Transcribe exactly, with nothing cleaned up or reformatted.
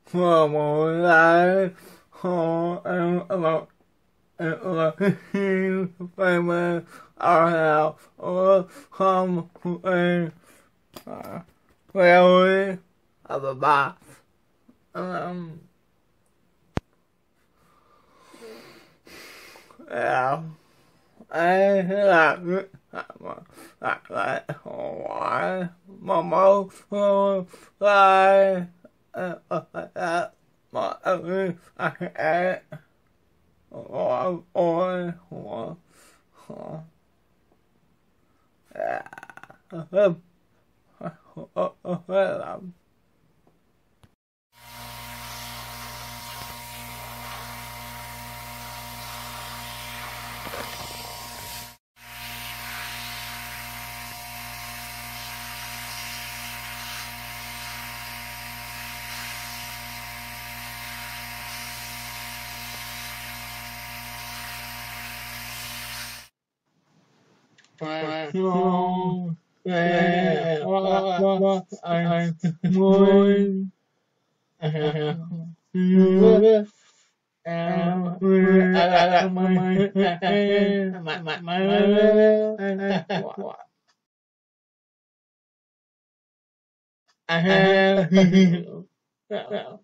for more life, for a lot, a lot of famous are or come in really of a box. Um, yeah, I like it. Like that, why? Mama, like, uh, uh, my own, I can add, or, or, or, or, yeah, um, well, so, yeah, what, what, I'm doing, you, and we, I, my, my, my, my, what, I have, well,